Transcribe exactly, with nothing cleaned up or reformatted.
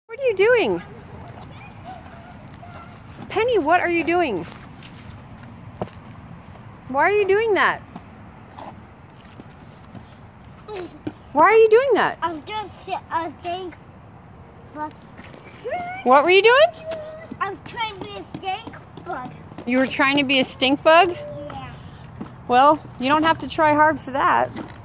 What are you doing? Penny, what are you doing? Why are you doing that? Why are you doing that? I'm just a stink bug. What were you doing? I was trying to be a stink bug. You were trying to be a stink bug? Yeah. Well, you don't have to try hard for that.